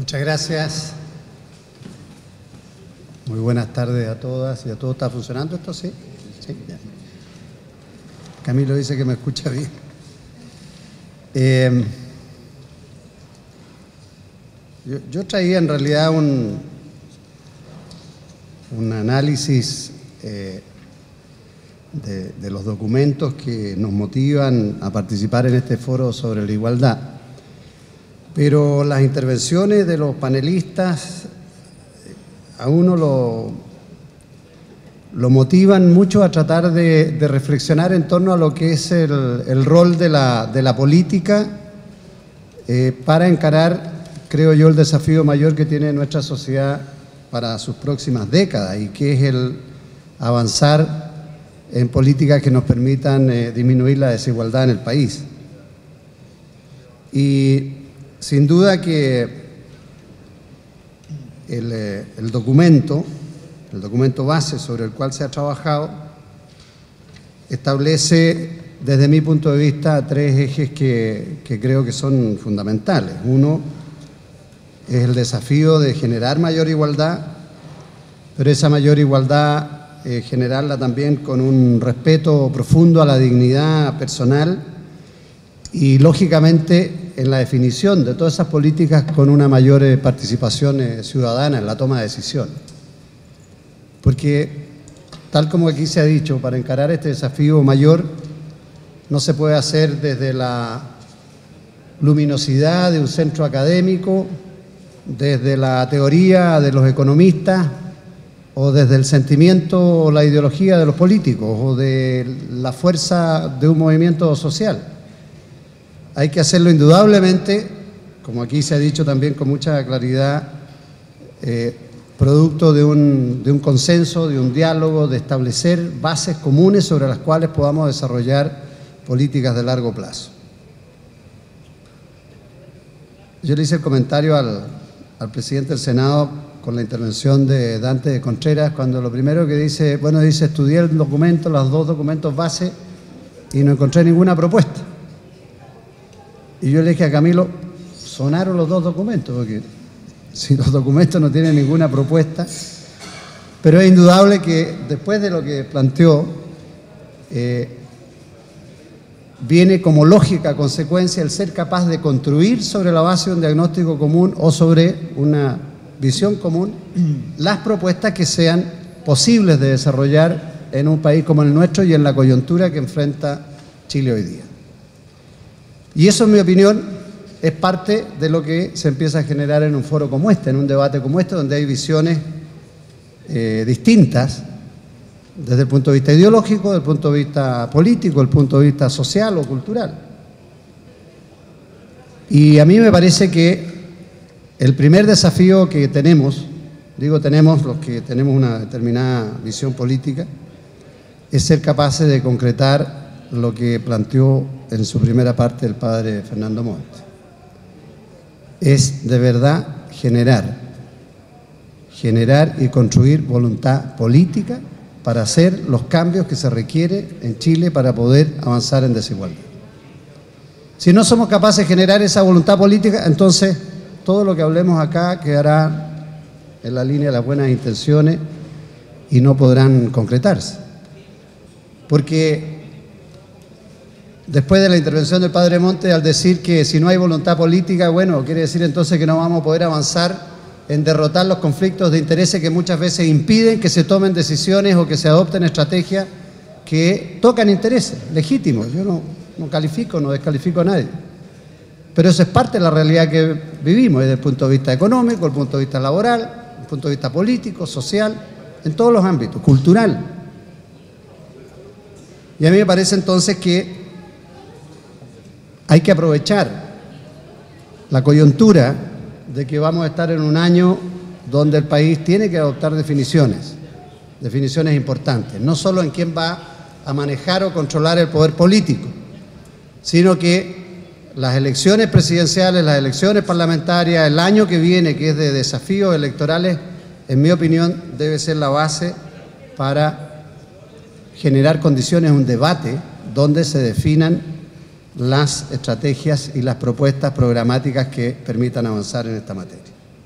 Muchas gracias. Muy buenas tardes a todas y a todos. ¿Está funcionando esto? ¿Sí? Sí. Ya. Camilo dice que me escucha bien. Yo traía en realidad un análisis de los documentos que nos motivan a participar en este foro sobre la igualdad. Pero las intervenciones de los panelistas a uno lo motivan mucho a tratar de reflexionar en torno a lo que es el rol de la política para encarar, creo yo, el desafío mayor que tiene nuestra sociedad para sus próximas décadas, y que es el avanzar en políticas que nos permitan disminuir la desigualdad en el país. Y sin duda que el documento base sobre el cual se ha trabajado establece, desde mi punto de vista, tres ejes que creo que son fundamentales. Uno es el desafío de generar mayor igualdad, pero esa mayor igualdad generarla también con un respeto profundo a la dignidad personal y, lógicamente, en la definición de todas esas políticas con una mayor participación ciudadana en la toma de decisiones. Porque, tal como aquí se ha dicho, para encarar este desafío mayor no se puede hacer desde la luminosidad de un centro académico, desde la teoría de los economistas, o desde el sentimiento o la ideología de los políticos, o de la fuerza de un movimiento social. Hay que hacerlo indudablemente, como aquí se ha dicho también con mucha claridad, producto de un consenso, de un diálogo, de establecer bases comunes sobre las cuales podamos desarrollar políticas de largo plazo. Yo le hice el comentario al presidente del Senado con la intervención de Dante de Contreras, cuando lo primero que dice, dice, estudié el documento, los dos documentos base, y no encontré ninguna propuesta. Y yo le dije a Camilo, sonaron los dos documentos, porque si los documentos no tienen ninguna propuesta, pero es indudable que después de lo que planteó, viene como lógica consecuencia el ser capaz de construir sobre la base de un diagnóstico común o sobre una visión común las propuestas que sean posibles de desarrollar en un país como el nuestro y en la coyuntura que enfrenta Chile hoy día. Y eso, en mi opinión, es parte de lo que se empieza a generar en un foro como este, en un debate como este, donde hay visiones distintas desde el punto de vista ideológico, desde el punto de vista político, desde el punto de vista social o cultural. Y a mí me parece que el primer desafío que tenemos, tenemos los que tenemos una determinada visión política, es ser capaces de concretar lo que planteó en su primera parte el padre Fernando Montt. Es de verdad generar y construir voluntad política para hacer los cambios que se requiere en Chile para poder avanzar en desigualdad. Si no somos capaces de generar esa voluntad política, entonces todo lo que hablemos acá quedará en la línea de las buenas intenciones y no podrán concretarse. Porque después de la intervención del padre Monte, al decir que si no hay voluntad política, quiere decir entonces que no vamos a poder avanzar en derrotar los conflictos de intereses que muchas veces impiden que se tomen decisiones o que se adopten estrategias que tocan intereses legítimos. Yo no califico, no descalifico a nadie. Pero eso es parte de la realidad que vivimos desde el punto de vista económico, desde el punto de vista laboral, desde el punto de vista político, social, en todos los ámbitos, cultural. Y a mí me parece entonces que hay que aprovechar la coyuntura de que vamos a estar en un año donde el país tiene que adoptar definiciones importantes, no solo en quién va a manejar o controlar el poder político, sino que las elecciones presidenciales, las elecciones parlamentarias, el año que viene, que es de desafíos electorales, en mi opinión, debe ser la base para generar condiciones, un debate donde se definan las estrategias y las propuestas programáticas que permitan avanzar en esta materia.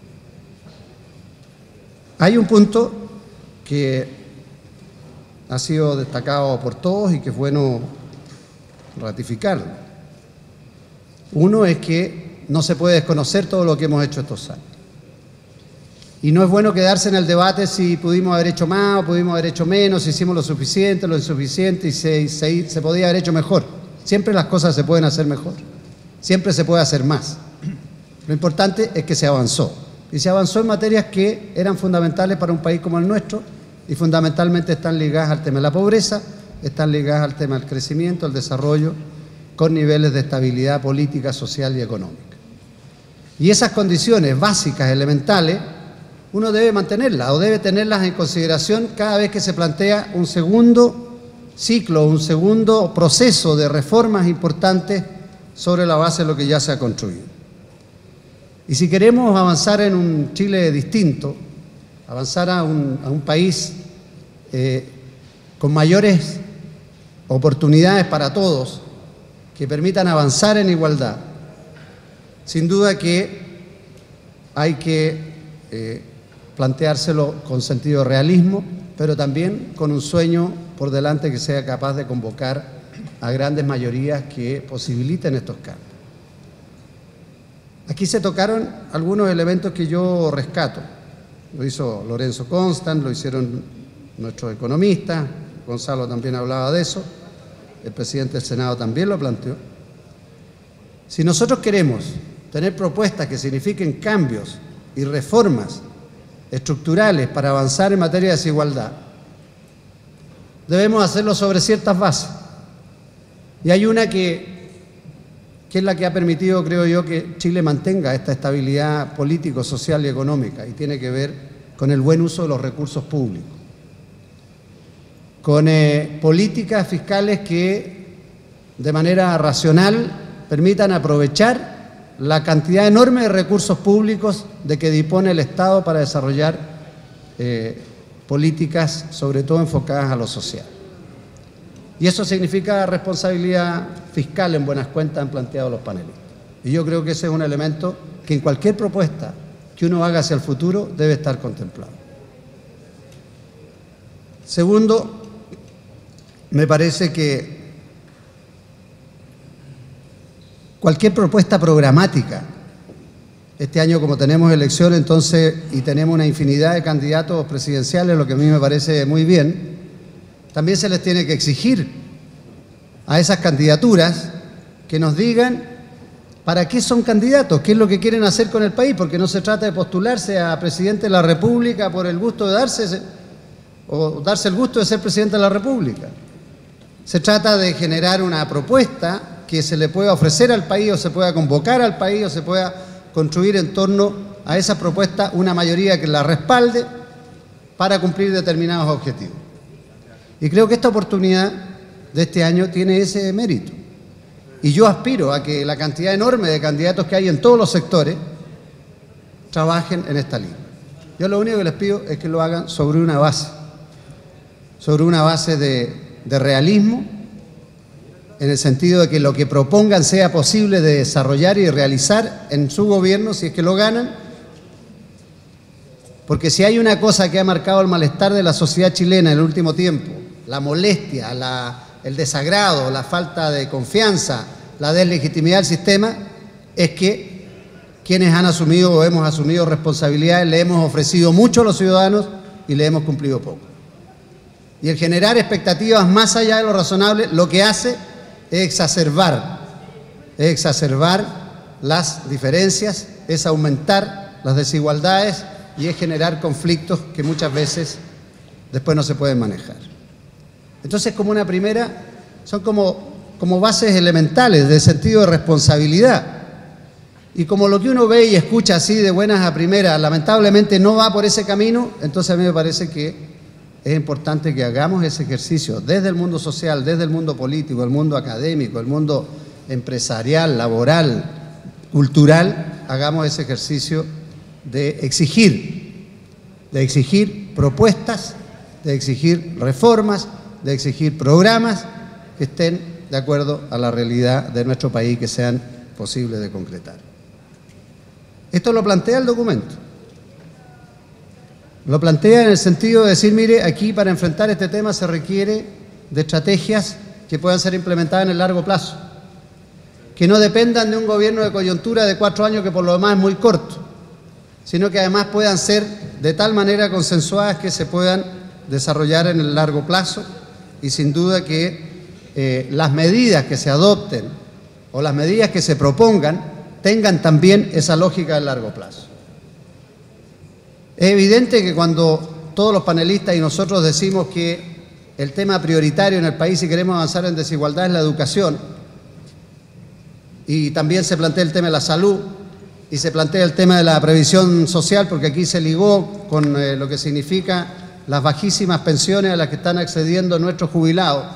Hay un punto que ha sido destacado por todos y que es bueno ratificarlo. Uno es que no se puede desconocer todo lo que hemos hecho estos años. Y no es bueno quedarse en el debate si pudimos haber hecho más o pudimos haber hecho menos, si hicimos lo suficiente, lo insuficiente y se podía haber hecho mejor. Siempre las cosas se pueden hacer mejor. Siempre se puede hacer más. Lo importante es que se avanzó. Y se avanzó en materias que eran fundamentales para un país como el nuestro y fundamentalmente están ligadas al tema de la pobreza, están ligadas al tema del crecimiento, al desarrollo, con niveles de estabilidad política, social y económica. Y esas condiciones básicas, elementales, uno debe mantenerlas o debe tenerlas en consideración cada vez que se plantea un segundo ciclo, un segundo proceso de reformas importantes sobre la base de lo que ya se ha construido. Y si queremos avanzar en un Chile distinto, avanzar a un país con mayores oportunidades para todos, que permitan avanzar en igualdad, sin duda que hay que planteárselo con sentido de realismo, pero también con un sueño por delante que sea capaz de convocar a grandes mayorías que posibiliten estos cambios. Aquí se tocaron algunos elementos que yo rescato. Lo hizo Lorenzo Constant, lo hicieron nuestros economistas, Gonzalo también hablaba de eso, el presidente del Senado también lo planteó. Si nosotros queremos tener propuestas que signifiquen cambios y reformas estructurales para avanzar en materia de desigualdad, debemos hacerlo sobre ciertas bases. Y hay una que es la que ha permitido, creo yo, que Chile mantenga esta estabilidad político, social y económica, y tiene que ver con el buen uso de los recursos públicos, con políticas fiscales que de manera racional permitan aprovechar la cantidad enorme de recursos públicos de que dispone el Estado para desarrollar políticas, sobre todo enfocadas a lo social. Y eso significa responsabilidad fiscal, en buenas cuentas han planteado los panelistas. Y yo creo que ese es un elemento que en cualquier propuesta que uno haga hacia el futuro debe estar contemplado. Segundo, me parece que cualquier propuesta programática, este año como tenemos elecciones entonces y tenemos una infinidad de candidatos presidenciales, lo que a mí me parece muy bien, también se les tiene que exigir a esas candidaturas que nos digan para qué son candidatos, qué es lo que quieren hacer con el país, porque no se trata de postularse a presidente de la República por el gusto de darse el gusto de ser presidente de la República. Se trata de generar una propuesta que se le pueda ofrecer al país o se pueda convocar al país o se pueda construir en torno a esa propuesta una mayoría que la respalde para cumplir determinados objetivos. Y creo que esta oportunidad de este año tiene ese mérito. Y yo aspiro a que la cantidad enorme de candidatos que hay en todos los sectores trabajen en esta línea. Yo lo único que les pido es que lo hagan sobre una base de realismo, en el sentido de que lo que propongan sea posible de desarrollar y realizar en su gobierno si es que lo ganan, porque si hay una cosa que ha marcado el malestar de la sociedad chilena en el último tiempo, la molestia, el desagrado, la falta de confianza, la deslegitimidad del sistema, es que quienes han asumido o hemos asumido responsabilidades le hemos ofrecido mucho a los ciudadanos y le hemos cumplido poco. Y el generar expectativas más allá de lo razonable lo que hace es exacerbar las diferencias, es aumentar las desigualdades y es generar conflictos que muchas veces después no se pueden manejar. Entonces, como una primera, son como bases elementales de sentido de responsabilidad. Y como lo que uno ve y escucha así de buenas a primeras, lamentablemente no va por ese camino, entonces a mí me parece que es importante que hagamos ese ejercicio desde el mundo social, desde el mundo político, el mundo académico, el mundo empresarial, laboral, cultural, hagamos ese ejercicio de exigir propuestas, de exigir reformas, de exigir programas que estén de acuerdo a la realidad de nuestro país, que sean posibles de concretar. Esto lo plantea el documento. Lo plantea en el sentido de decir, mire, aquí para enfrentar este tema se requiere de estrategias que puedan ser implementadas en el largo plazo, que no dependan de un gobierno de coyuntura de 4 años que por lo demás es muy corto, sino que además puedan ser de tal manera consensuadas que se puedan desarrollar en el largo plazo, y sin duda que las medidas que se adopten o las medidas que se propongan tengan también esa lógica del largo plazo. Es evidente que cuando todos los panelistas y nosotros decimos que el tema prioritario en el país si queremos avanzar en desigualdad es la educación, y también se plantea el tema de la salud y se plantea el tema de la previsión social, porque aquí se ligó con lo que significa las bajísimas pensiones a las que están accediendo nuestros jubilados,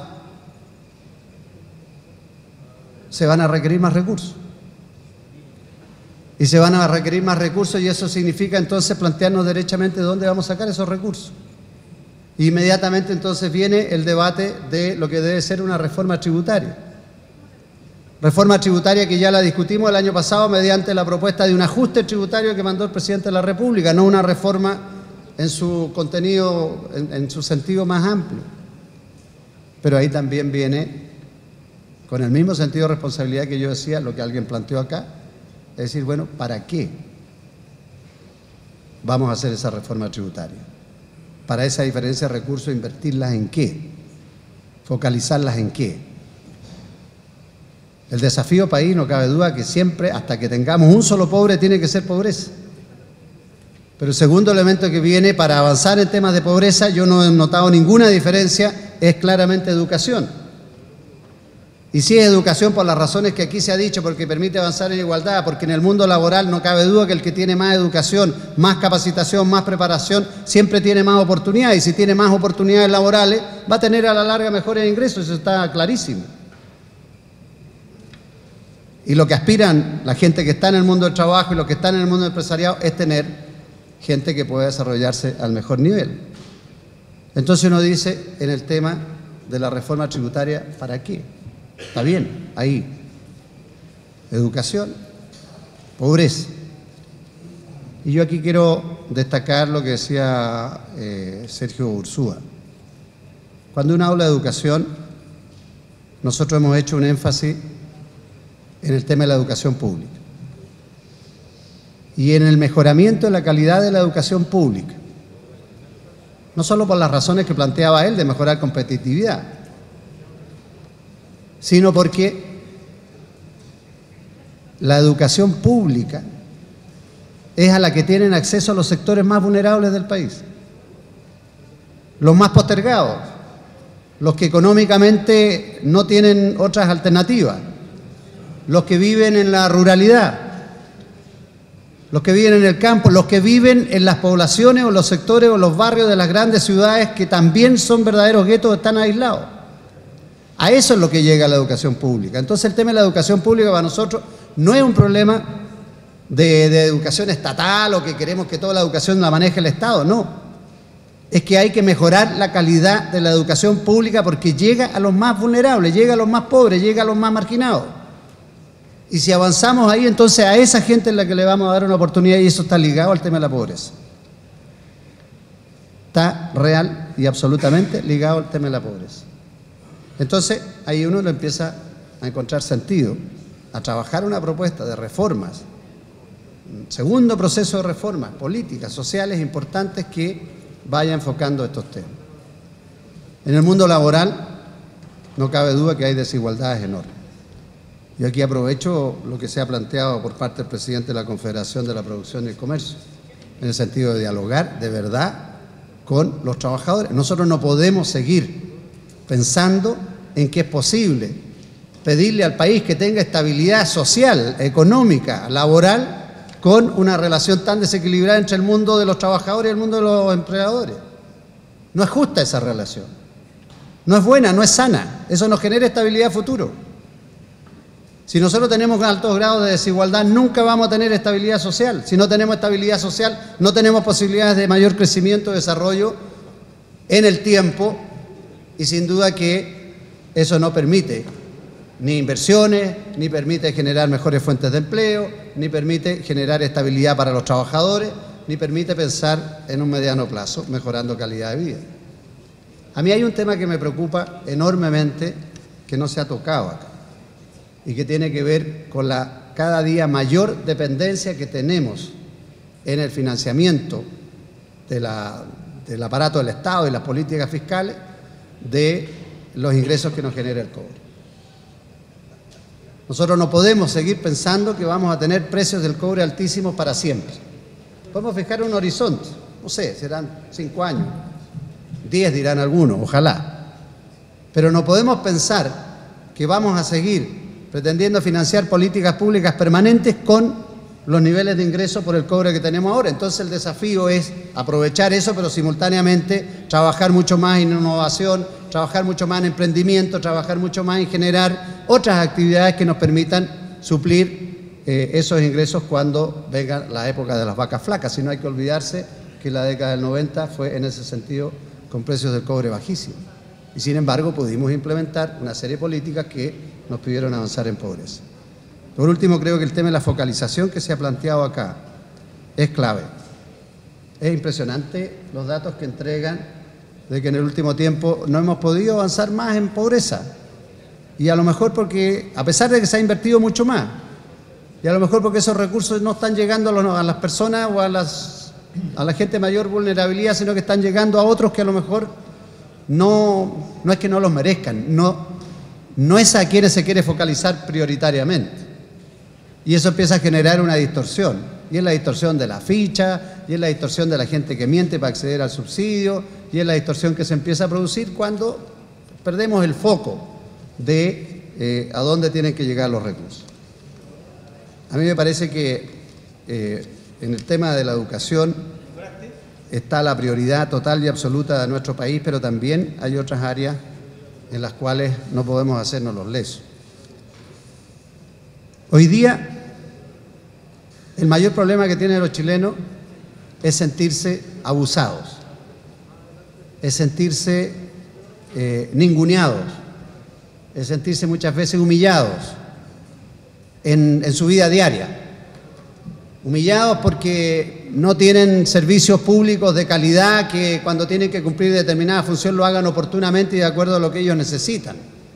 se van a requerir más recursos. Y se van a requerir más recursos, y eso significa entonces plantearnos derechamente dónde vamos a sacar esos recursos. Inmediatamente entonces viene el debate de lo que debe ser una reforma tributaria. Reforma tributaria que ya la discutimos el año pasado mediante la propuesta de un ajuste tributario que mandó el presidente de la República, no una reforma en su contenido, en su sentido más amplio. Pero ahí también viene, con el mismo sentido de responsabilidad que yo decía, lo que alguien planteó acá, es decir, bueno, ¿para qué vamos a hacer esa reforma tributaria? Para esa diferencia de recursos, ¿invertirlas en qué? ¿Focalizarlas en qué? El desafío país, no cabe duda que siempre, hasta que tengamos un solo pobre, tiene que ser pobreza. Pero el segundo elemento que viene para avanzar en temas de pobreza, yo no he notado ninguna diferencia, es claramente educación. Y sí es educación por las razones que aquí se ha dicho, porque permite avanzar en igualdad, porque en el mundo laboral no cabe duda que el que tiene más educación, más capacitación, más preparación, siempre tiene más oportunidades, y si tiene más oportunidades laborales, va a tener a la larga mejores ingresos, eso está clarísimo. Y lo que aspiran la gente que está en el mundo del trabajo y los que están en el mundo del empresariado es tener gente que pueda desarrollarse al mejor nivel. Entonces uno dice, en el tema de la reforma tributaria, ¿para qué? Está bien, ahí. Educación, pobreza. Y yo aquí quiero destacar lo que decía Sergio Ursúa. Cuando uno habla de educación, nosotros hemos hecho un énfasis en el tema de la educación pública y en el mejoramiento de la calidad de la educación pública. No solo por las razones que planteaba él de mejorar competitividad, sino porque la educación pública es a la que tienen acceso los sectores más vulnerables del país, los más postergados, los que económicamente no tienen otras alternativas, los que viven en la ruralidad, los que viven en el campo, los que viven en las poblaciones o los sectores o los barrios de las grandes ciudades que también son verdaderos guetos, están aislados. A eso es lo que llega la educación pública. Entonces el tema de la educación pública para nosotros no es un problema de educación estatal o que queremos que toda la educación la maneje el Estado, no. Es que hay que mejorar la calidad de la educación pública porque llega a los más vulnerables, llega a los más pobres, llega a los más marginados. Y si avanzamos ahí, entonces a esa gente es la que le vamos a dar una oportunidad, y eso está ligado al tema de la pobreza. Está real y absolutamente ligado al tema de la pobreza. Entonces, ahí uno lo empieza a encontrar sentido, a trabajar una propuesta de reformas, un segundo proceso de reformas políticas, sociales importantes que vaya enfocando estos temas. En el mundo laboral no cabe duda que hay desigualdades enormes. Yo aquí aprovecho lo que se ha planteado por parte del presidente de la Confederación de la Producción y el Comercio, en el sentido de dialogar de verdad con los trabajadores. Nosotros no podemos seguir pensando en que es posible pedirle al país que tenga estabilidad social, económica, laboral, con una relación tan desequilibrada entre el mundo de los trabajadores y el mundo de los empleadores. No es justa esa relación. No es buena, no es sana. Eso no genera estabilidad futuro. Si nosotros tenemos altos grados de desigualdad, nunca vamos a tener estabilidad social. Si no tenemos estabilidad social, no tenemos posibilidades de mayor crecimiento y desarrollo en el tiempo, y sin duda que eso no permite ni inversiones, ni permite generar mejores fuentes de empleo, ni permite generar estabilidad para los trabajadores, ni permite pensar en un mediano plazo, mejorando calidad de vida. A mí hay un tema que me preocupa enormemente, que no se ha tocado acá, y que tiene que ver con la cada día mayor dependencia que tenemos en el financiamiento del aparato del Estado y las políticas fiscales de los ingresos que nos genera el cobre. Nosotros no podemos seguir pensando que vamos a tener precios del cobre altísimos para siempre. Podemos fijar un horizonte, no sé, serán 5 años, 10 dirán algunos, ojalá. Pero no podemos pensar que vamos a seguir pretendiendo financiar políticas públicas permanentes con los niveles de ingresos por el cobre que tenemos ahora. Entonces el desafío es aprovechar eso, pero simultáneamente trabajar mucho más en innovación, trabajar mucho más en emprendimiento, trabajar mucho más en generar otras actividades que nos permitan suplir esos ingresos cuando venga la época de las vacas flacas. Si no, hay que olvidarse que la década del 90 fue en ese sentido con precios del cobre bajísimos. Y sin embargo pudimos implementar una serie de políticas que nos pidieron avanzar en pobreza. Por último, creo que el tema de la focalización que se ha planteado acá es clave. Es impresionante los datos que entregan de que en el último tiempo no hemos podido avanzar más en pobreza. Y a lo mejor porque, a pesar de que se ha invertido mucho más, y a lo mejor porque esos recursos no están llegando a las personas o a la gente de mayor vulnerabilidad, sino que están llegando a otros que a lo mejor no es que no los merezcan, no es a quienes se quiere focalizar prioritariamente. Y eso empieza a generar una distorsión. Y es la distorsión de la ficha, y es la distorsión de la gente que miente para acceder al subsidio, y es la distorsión que se empieza a producir cuando perdemos el foco de a dónde tienen que llegar los recursos. A mí me parece que en el tema de la educación está la prioridad total y absoluta de nuestro país, pero también hay otras áreas en las cuales no podemos hacernos los lesos. Hoy día, el mayor problema que tienen los chilenos es sentirse abusados, es sentirse ninguneados, es sentirse muchas veces humillados en su vida diaria. Humillados porque no tienen servicios públicos de calidad que cuando tienen que cumplir determinada función lo hagan oportunamente y de acuerdo a lo que ellos necesitan.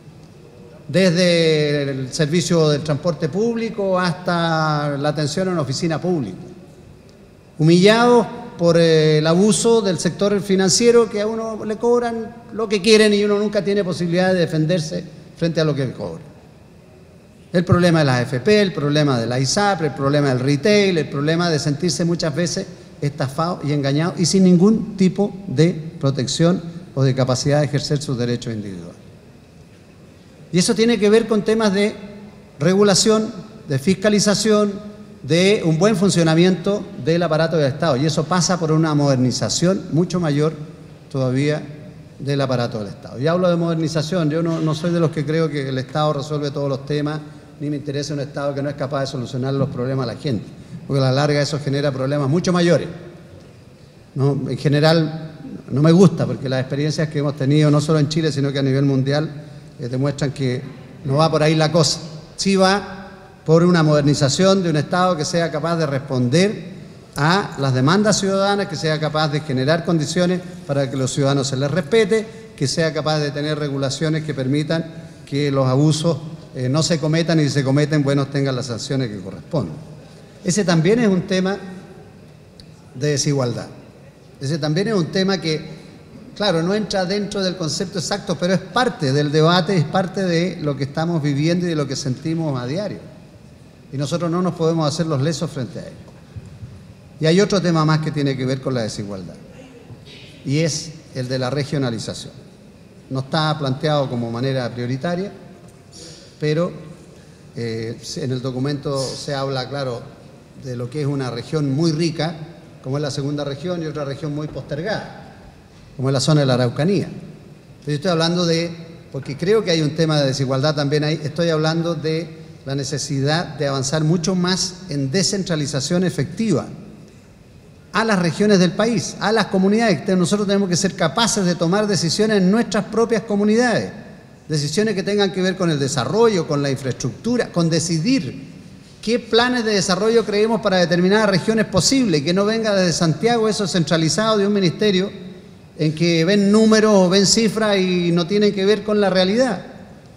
Desde el servicio del transporte público hasta la atención en una oficina pública. Humillados por el abuso del sector financiero, que a uno le cobran lo que quieren y uno nunca tiene posibilidad de defenderse frente a lo que cobra. El problema de las AFP, el problema de la ISAPRE, el problema del retail, el problema de sentirse muchas veces estafado y engañado y sin ningún tipo de protección o de capacidad de ejercer sus derechos individuales. Y eso tiene que ver con temas de regulación, de fiscalización, de un buen funcionamiento del aparato del Estado. Y eso pasa por una modernización mucho mayor todavía del aparato del Estado. Y hablo de modernización, yo no soy de los que creo que el Estado resuelve todos los temas, ni me interesa un Estado que no es capaz de solucionar los problemas a la gente, porque a la larga eso genera problemas mucho mayores. ¿No? En general no me gusta, porque las experiencias que hemos tenido, no solo en Chile, sino que a nivel mundial, demuestran que no va por ahí la cosa. Sí va por una modernización de un Estado que sea capaz de responder a las demandas ciudadanas, que sea capaz de generar condiciones para que los ciudadanos se les respete, que sea capaz de tener regulaciones que permitan que los abusos no se cometan y si se cometen, bueno, tengan las sanciones que corresponden. Ese también es un tema de desigualdad. Ese también es un tema que, claro, no entra dentro del concepto exacto, pero es parte del debate, es parte de lo que estamos viviendo y de lo que sentimos a diario. Y nosotros no nos podemos hacer los lesos frente a ello. Y hay otro tema más que tiene que ver con la desigualdad, y es el de la regionalización. No está planteado como manera prioritaria, pero en el documento se habla, claro, de lo que es una región muy rica, como es la segunda región, y otra región muy postergada, como es la zona de la Araucanía. Pero yo estoy hablando porque creo que hay un tema de desigualdad también ahí, estoy hablando de la necesidad de avanzar mucho más en descentralización efectiva a las regiones del país, a las comunidades. Nosotros tenemos que ser capaces de tomar decisiones en nuestras propias comunidades, decisiones que tengan que ver con el desarrollo, con la infraestructura, con decidir qué planes de desarrollo creemos para determinadas regiones posibles, que no venga desde Santiago eso centralizado de un ministerio en que ven números o ven cifras y no tienen que ver con la realidad.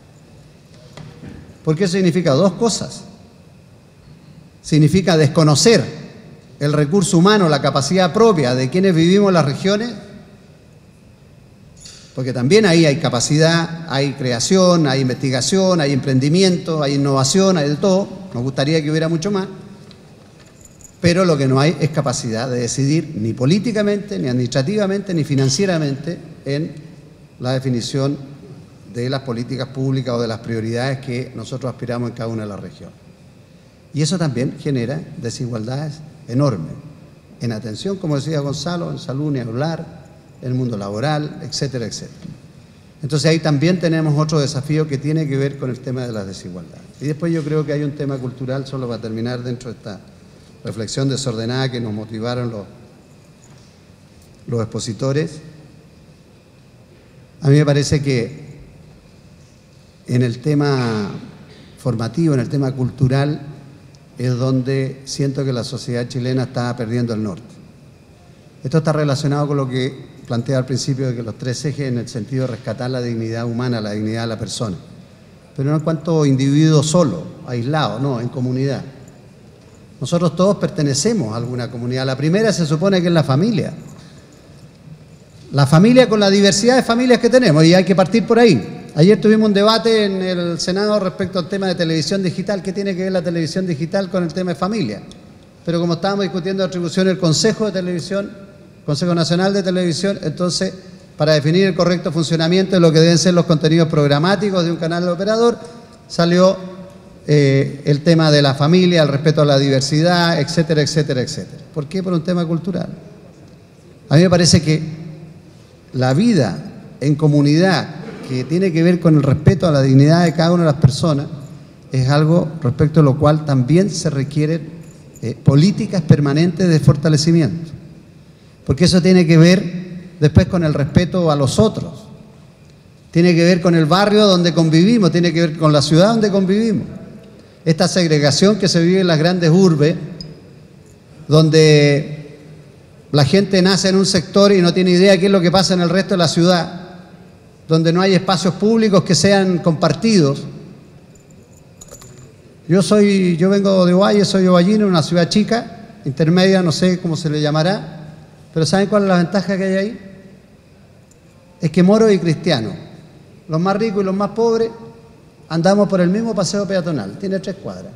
Porque eso significa dos cosas. Significa desconocer el recurso humano, la capacidad propia de quienes vivimos en las regiones, porque también ahí hay capacidad, hay creación, hay investigación, hay emprendimiento, hay innovación, hay de todo. Nos gustaría que hubiera mucho más, pero lo que no hay es capacidad de decidir ni políticamente, ni administrativamente, ni financieramente en la definición de las políticas públicas o de las prioridades que nosotros aspiramos en cada una de las regiones. Y eso también genera desigualdades enormes en atención, como decía Gonzalo, en salud ni hablar, en el mundo laboral, etcétera, etcétera. Entonces ahí también tenemos otro desafío que tiene que ver con el tema de las desigualdades. Y después yo creo que hay un tema cultural, solo para terminar dentro de esta reflexión desordenada que nos motivaron los expositores. A mí me parece que en el tema formativo, en el tema cultural, es donde siento que la sociedad chilena está perdiendo el norte. Esto está relacionado con lo que planteé al principio de que los tres ejes en el sentido de rescatar la dignidad humana, la dignidad de la persona. Pero no en cuanto individuo solo, aislado, no, en comunidad. Nosotros todos pertenecemos a alguna comunidad. La primera se supone que es la familia. La familia con la diversidad de familias que tenemos, y hay que partir por ahí. Ayer tuvimos un debate en el Senado respecto al tema de televisión digital. ¿Qué tiene que ver la televisión digital con el tema de familia? Pero como estábamos discutiendo la atribución del Consejo de Televisión, Consejo Nacional de Televisión, entonces, para definir el correcto funcionamiento de lo que deben ser los contenidos programáticos de un canal de operador, salió el tema de la familia, el respeto a la diversidad, etcétera, etcétera, etcétera. ¿Por qué? Por un tema cultural. A mí me parece que la vida en comunidad, que tiene que ver con el respeto a la dignidad de cada una de las personas, es algo respecto a lo cual también se requieren políticas permanentes de fortalecimiento. Porque eso tiene que ver después con el respeto a los otros, tiene que ver con el barrio donde convivimos, tiene que ver con la ciudad donde convivimos. Esta segregación que se vive en las grandes urbes, donde la gente nace en un sector y no tiene idea de qué es lo que pasa en el resto de la ciudad, donde no hay espacios públicos que sean compartidos. Yo vengo de Ovalle, soy ovallino, una ciudad chica, intermedia, no sé cómo se le llamará, pero ¿saben cuál es la ventaja que hay ahí? Es que moros y cristianos, los más ricos y los más pobres, andamos por el mismo paseo peatonal, tiene 3 cuadras.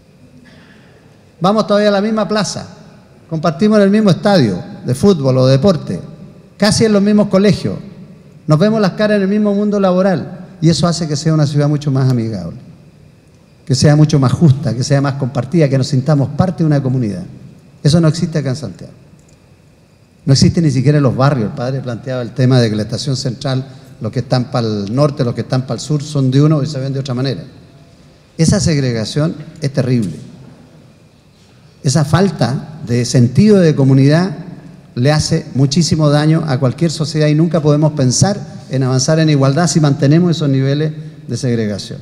Vamos todavía a la misma plaza, compartimos en el mismo estadio de fútbol o de deporte, casi en los mismos colegios, nos vemos las caras en el mismo mundo laboral, y eso hace que sea una ciudad mucho más amigable, que sea mucho más justa, que sea más compartida, que nos sintamos parte de una comunidad. Eso no existe acá en Santiago. No existe ni siquiera en los barrios. El padre planteaba el tema de que la estación central, los que están para el norte, los que están para el sur, son de uno y se ven de otra manera. Esa segregación es terrible. Esa falta de sentido de comunidad le hace muchísimo daño a cualquier sociedad y nunca podemos pensar en avanzar en igualdad si mantenemos esos niveles de segregación.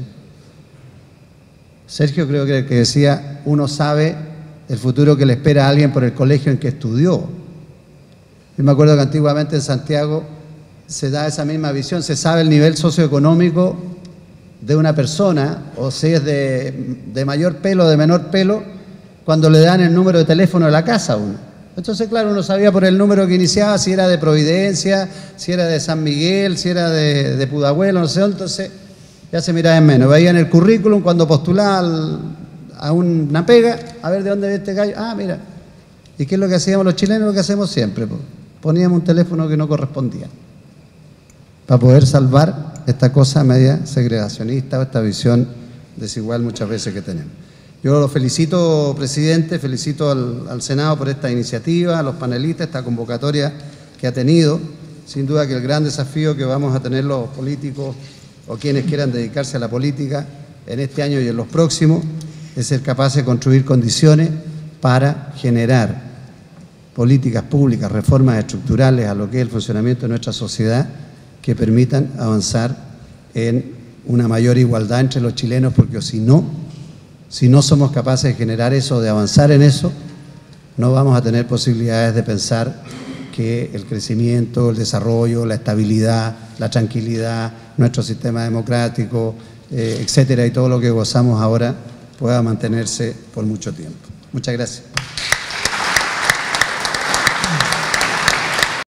Sergio creo que decía, uno sabe el futuro que le espera a alguien por el colegio en que estudió. Yo me acuerdo que antiguamente en Santiago se da esa misma visión, se sabe el nivel socioeconómico de una persona, o si es de mayor pelo o de menor pelo, cuando le dan el número de teléfono de la casa a uno. Entonces, claro, uno sabía por el número que iniciaba si era de Providencia, si era de San Miguel, si era de Pudahuel, no sé, entonces ya se miraba en menos. Veía en el currículum cuando postulaba a una pega, a ver de dónde viene este gallo. Ah, mira. ¿Y qué es lo que hacíamos los chilenos? Lo que hacemos siempre, pues. Poníamos un teléfono que no correspondía para poder salvar esta cosa media segregacionista o esta visión desigual muchas veces que tenemos. Yo lo felicito, presidente, felicito al Senado por esta iniciativa, a los panelistas, esta convocatoria que ha tenido. Sin duda que el gran desafío que vamos a tener los políticos o quienes quieran dedicarse a la política en este año y en los próximos es ser capaces de construir condiciones para generar políticas públicas, reformas estructurales a lo que es el funcionamiento de nuestra sociedad que permitan avanzar en una mayor igualdad entre los chilenos, porque si no, Si no somos capaces de generar eso, de avanzar en eso, no vamos a tener posibilidades de pensar que el crecimiento, el desarrollo, la estabilidad, la tranquilidad, nuestro sistema democrático, etcétera, y todo lo que gozamos ahora pueda mantenerse por mucho tiempo. Muchas gracias.